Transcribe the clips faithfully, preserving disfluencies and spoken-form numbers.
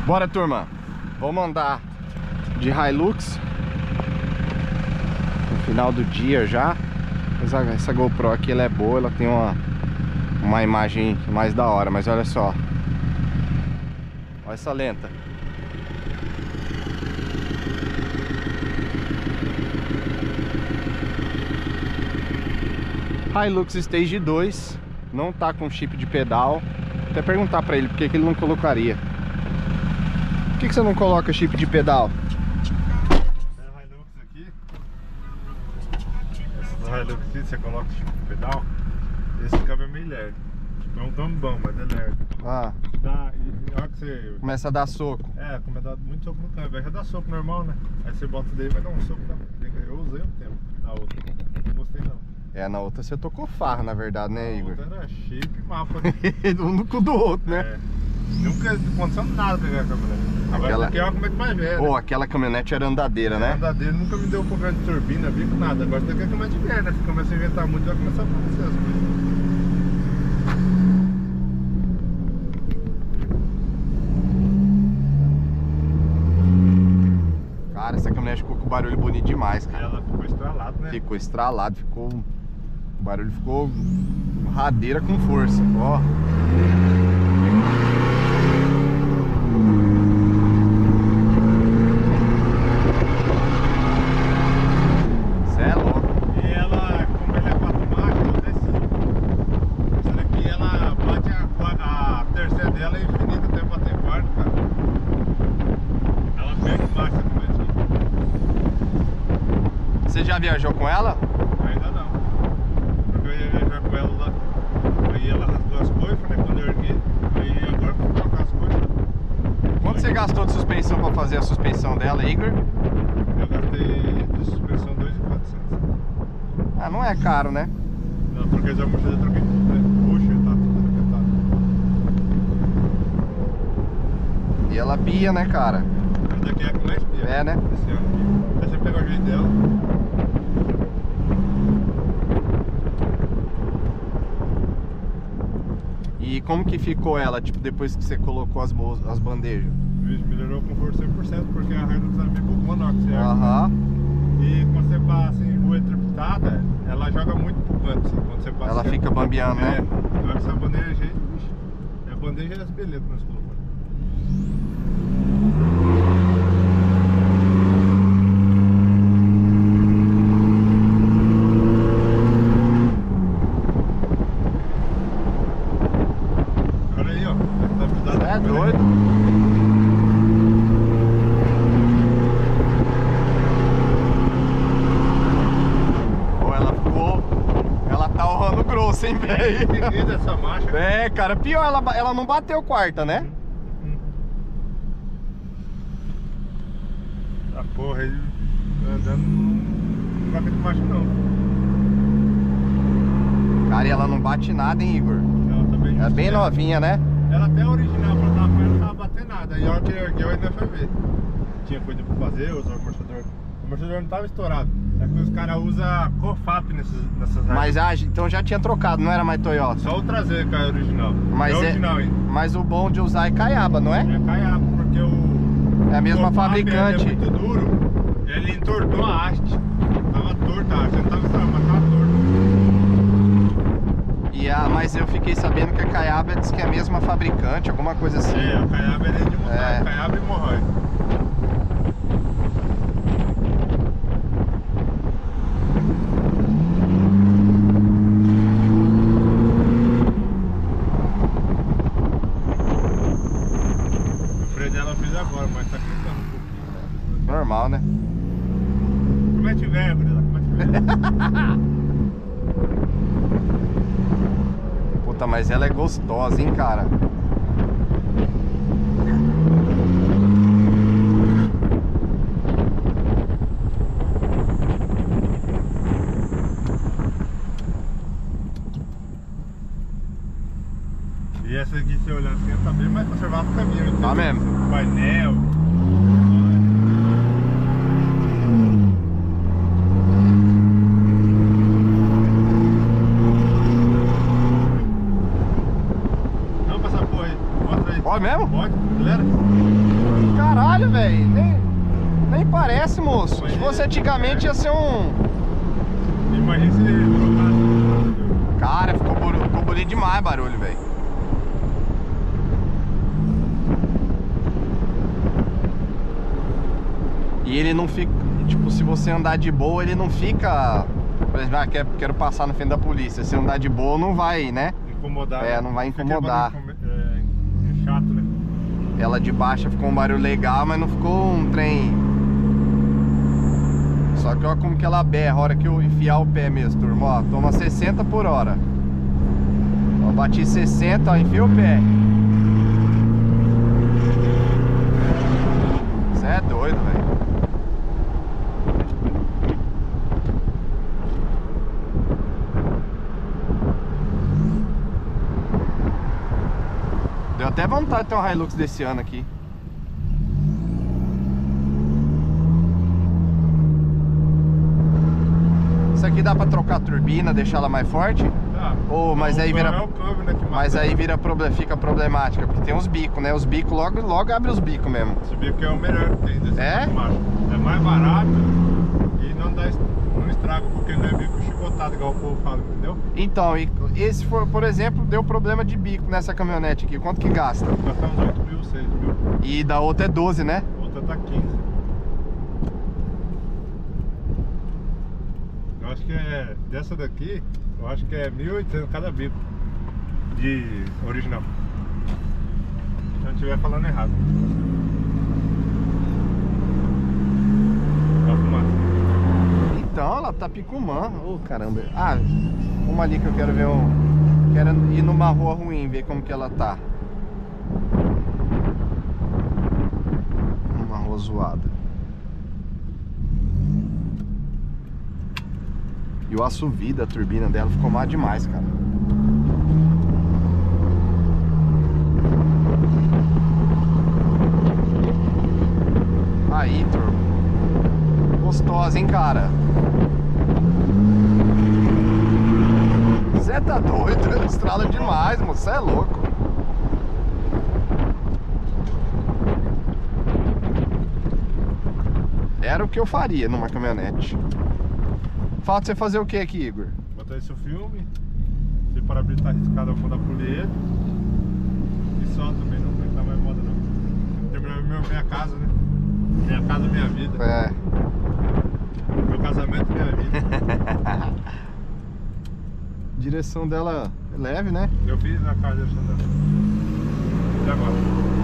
Bora, turma. Vamos andar de Hilux no final do dia já. Essa, essa GoPro aqui ela é boa, ela tem uma, uma imagem mais da hora. Mas olha só, olha essa lenta. Hilux Stage dois, não tá com chip de pedal. Vou até perguntar pra ele por que que ele não colocaria. Por que que você não coloca chip de pedal? Essa Hilux aqui, essa Hilux aqui, você coloca o chip de pedal. Esse câmbio é meio lerdo. Não é tão bom, mas é lerdo. Ah, Dá, e na hora que você... começa a dar soco. É, começa a dar muito soco no câmbio. Aí já dá soco normal, né? Aí você bota daí e vai dar um soco na... Eu usei um tempo na outra. Não gostei não. É, na outra você tocou farra, na verdade, né, Igor? Na outra era chip e mapa. Né? Um no cu do outro, né? É. Nunca aconteceu nada pegar a caminhonete. Agora Aquela... aqui é uma caminhonete mais velha. Pô, aquela caminhonete era andadeira, né? A andadeira nunca me deu problema de turbina, bico, nada. Agora você tem que a caminhonete velha, né? Se começa a inventar muito, vai começar a aparecer as coisas. Cara, essa caminhonete ficou com barulho bonito demais, cara. E ela ficou estralada, né? Ficou estralado, ficou... O barulho ficou radeira com força, ó. Cê é louco. E ela, como ela é quatro marchas, eu desci. Essa daqui, ela bate a, a terceira dela é infinita até bater quarto, cara. Ela pega embaixo a caminhonete. Você já viajou com ela? Ainda não. Porque eu ia viajar com ela lá. Aí ela rasgou as coifas, né? Quando eu ergui. Aí agora eu vou trocar as coifas. Quanto você gastou de suspensão pra fazer a suspensão dela, Igor? Eu gastei de suspensão dois mil e quatrocentos. Ah, não é caro, né? Não, troquei as almofadas, troquei tudo, né? Puxa, tá tudo arrebentado. E ela pia, né, cara? Essa daqui é a que mais pia. É, né? Esse ano aqui. Deixa eu pegar o jeito dela. E como que ficou ela, tipo, depois que você colocou as, as bandejas? Melhorou o conforto cem por cento, porque a Hilux ela ficou com monóxido, certo? Aham. E quando você passa em rua tripitada, ela joga muito pro canto, assim, quando você passa. Ela fica bambeando, é, né? agora essa bandeja, gente, é a bandeja das belezas que nós colocamos. Olha aí, ó. Tá É doido. Pô, ela ficou... Ela tá honrando grosso, hein, velho? E dessa marcha? É, cara, pior, ela, ela não bateu quarta, né? A porra aí andando não vai muito macho não. Cara, e ela não bate nada, hein, Igor? Ela tá bem É bem justiça. novinha, né? Ela até original pra dar ferro não tava batendo nada. E a hora que ergueu ainda foi ver. Tinha coisa pra fazer, usar o amortecedor. O amortecedor não tava estourado. É que os caras usam Cofap nessas, nessas Mas ah, então já tinha trocado, não era mais Toyota. Só o traseiro que é original. Mas é é- original ainda. Mas o bom de usar é caiaba, não é? É caiapo, porque o... É a mesma o Cofap, fabricante. ele é muito duro. Ele entortou a haste. Tava torta a haste. Não tava estourado, mas tava torto. E a, mas eu fiquei sabendo que a caiaba diz que é a mesma fabricante, alguma coisa assim. É, o caiapo ele é de montar. É. Caiapo e hemorroide. O freio dela eu fiz agora, mas tá clicando um pouquinho. Normal, né? Como é que tiver, Gurila? Como é que tiver? Puta, mas ela é gostosa, hein, cara? E essa aqui, se olhar assim, tá bem mais conservada que a minha. Tá mesmo? Painel. Pode mesmo? rebote, acelera. Caralho, velho. Nem, nem parece, moço. Se fosse antigamente ia ser um... Imagina se trocasse. Cara, ficou, ficou bonito demais barulho, velho. E ele não fica... Tipo, se você andar de boa, ele não fica... Por exemplo, ah, quero, quero passar no fim da polícia. Se andar de boa, não vai, né? Incomodar. É, não vai incomodar. É, é chato, né? Ela de baixa ficou um barulho legal, mas não ficou um trem. Só que olha como que ela berra a hora que eu enfiar o pé mesmo, turma. Ó, toma sessenta por hora. Ó, bati sessenta, ó, enfia o pé. Você é doido, velho. Deu até vontade de ter um Hilux desse ano aqui. Isso aqui dá pra trocar a turbina, deixar ela mais forte? Tá. Ou, mas aí vira, é o câmbio, né, que mas mata. aí vira problem, fica problemática, porque tem os bicos, né? Os bicos logo, logo abre os bicos mesmo. Esse bico é o melhor que tem desse É? macho. É mais barato e não dá não estraga, porque não é bico chicotado, igual o povo fala, entendeu? Então, e esse, for, por exemplo, deu problema de bico nessa caminhonete aqui. Quanto que gasta? Gastar uns oito mil, seis mil. E da outra é doze, né? A outra tá quinze. Eu acho que é... Dessa daqui, eu acho que é mil e oitocentos cada bico. De original. Se eu não estiver falando errado. Vai fumar. Então, ela tá picumã. Ô, caramba. Ah, uma ali que eu quero ver um... Quero ir numa rua ruim, ver como que ela tá. Uma rua zoada. E o assovio da turbina dela ficou má demais, cara. Aí, turma. Gostosa, hein, cara? Você tá doido? Estrala demais, moço. Você é louco. Era o que eu faria numa caminhonete. Falta você fazer o que aqui, Igor? Botar esse filme. Se o para-brisa tá arriscado, eu vou dar polir ele. E só também, não vai estar mais moda não. Terminar minha, minha casa, né? Minha casa, minha vida. É. Meu casamento, minha vida. Direção dela é leve, né? Eu fiz na casa dessa dela. E agora?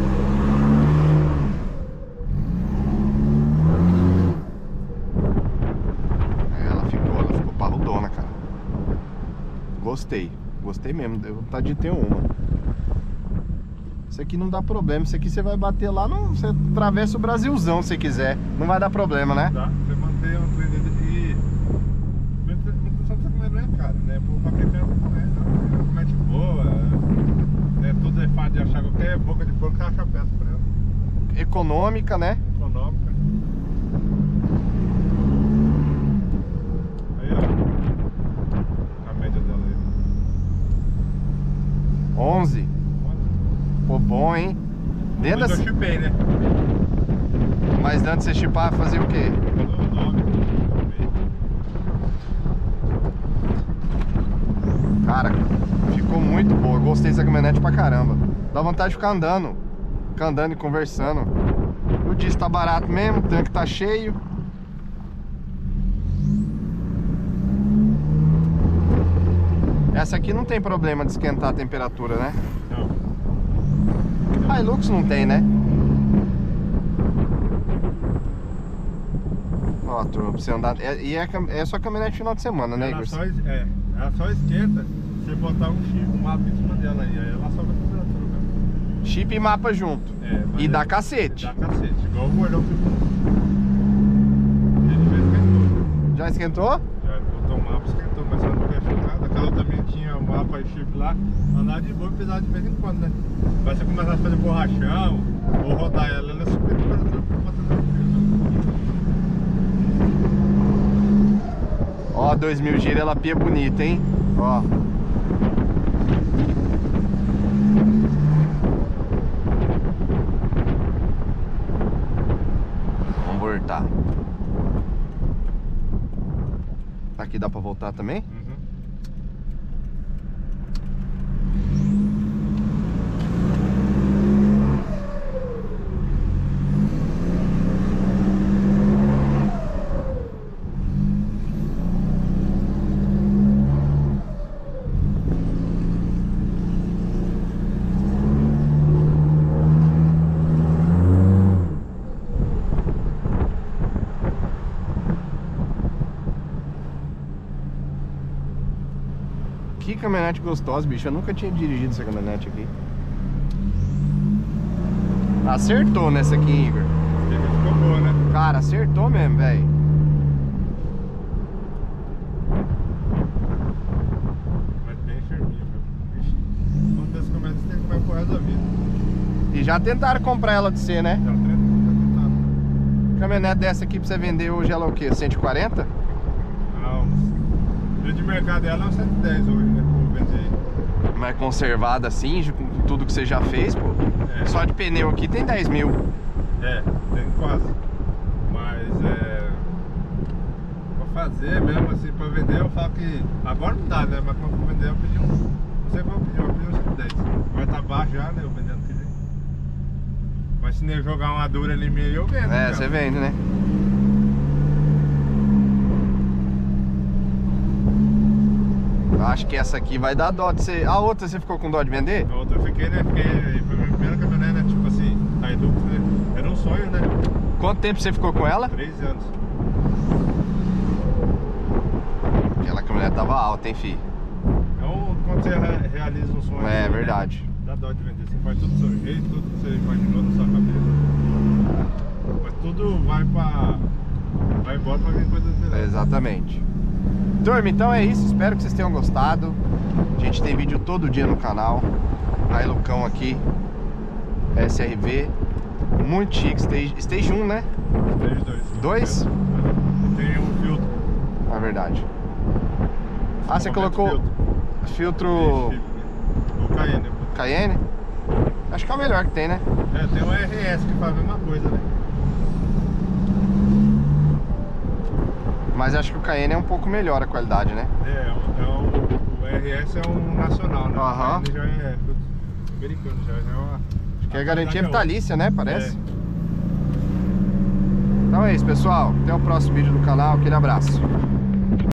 Ela ficou, ela ficou parrudona, cara. Gostei, gostei mesmo. Deu vontade de ter uma. Isso aqui não dá problema. Isso aqui você vai bater lá, no, você atravessa o Brasilzão se quiser. Não vai dar problema, né? Dá, você mantém uma coisa e... Manutenção dessa comida não é cara, né? Por fabricante não é, não. Uma comete boa, né? Tudo é fácil de achar. Qualquer boca de porco você acha peça pra ela. Econômica, né? Econômica. Aí, ó. A média dela aí. onze. Pô, bom, hein? Dentro Mas da... eu chipei, né? Mas antes de você chipar, fazer o quê? Falou o nome. Cara, ficou muito boa. Gostei dessa caminhonete pra caramba. Dá vontade de ficar andando. Ficar andando e conversando. O diesel tá barato mesmo, o tanque tá cheio. Essa aqui não tem problema de esquentar a temperatura, né? Não. A Hilux não tem, né? Ó, turma, pra você andar... É, e é, é só caminhonete final de semana, né, Ela Igor? só, es- é, ela só esquenta se você botar um chip, um mapa em cima dela aí. Aí ela sobe a temperatura, cara. Chip e mapa junto. É, mas E dá é- cacete. Dá cacete, igual o gordão que ele já esquentou. Já esquentou? Já botou um mapa, esquentou, mas ela não fecha nada. Aquela também tinha um mapa e chip lá, andar de boa e pesar de vez em quando, né? Mas você começar a fazer borrachão ou rodar ela, ela é super temperatura pra botar tranquilo. Ó, dois mil gira, ela pia bonita, hein? Ó. voltar. Aqui dá pra voltar também? Uhum. Que caminhonete gostosa, bicho. Eu nunca tinha dirigido essa caminhonete aqui. Acertou nessa aqui, Igor. Ficou boa, né? Cara, acertou mesmo, velho. Mas bem firminho, viu? Vixe, uma dessas caminhonetes tem que vai pro resto da vida. E já tentaram comprar ela de você, né? Já tentaram. Caminhonete dessa aqui pra você vender hoje, ela é o quê? cento e quarenta? Não, o preço de mercado dela é uns cento e dez hoje, né? Vou vender. Mas conservada assim, com tudo que você já fez, pô. É. Só de pneu aqui tem dez mil. É, tem quase. Mas é. Pra fazer mesmo assim, pra vender, eu falo que. Agora não dá, né? Mas quando for vender, eu pedi um. Não sei qual eu pedi, eu pedi uns cento e dez. Vai tá baixo já, né? Eu vendendo que vem. Mas se nem jogar uma dura ali meio, eu vendo. É, cara. você vende, né? Eu acho que essa aqui vai dar dó de você. A outra você ficou com dó de vender? A outra eu fiquei, né? Fiquei. Foi a minha primeira caminhonete, né? Tipo assim, a Edux, né? Era um sonho, né? Quanto tempo você ficou com ela? Três anos. Aquela caminhonete tava alta, hein, fi? Então, quando você re- realiza um sonho. É assim, verdade. Né? Dá dó de vender. Você faz tudo do seu jeito, tudo que você imaginou na sua cabeça. Mas tudo vai pra. Vai embora pra vir coisas melhores. Exatamente. Turma, então é isso. Espero que vocês tenham gostado. A gente tem vídeo todo dia no canal. Hilucão aqui. S R V. Muito chique. Stage, stage um, né? Três, dois. Dois? E tem um filtro. É verdade. Ah, você Momento colocou filtro. filtro O Cayenne. Cayenne? Acho que é o melhor que tem, né? É, tem o R S que faz a mesma coisa, né? Mas acho que o Cayenne é um pouco melhor a qualidade, né? É, é um- é um- o R S é um nacional, né? Aham. Ele já é filtro americano, já, já é uma. Acho que é a garantia qualidade é outra. vitalícia, né? Parece. É. Então é isso, pessoal. Até o próximo vídeo do canal. Aquele abraço.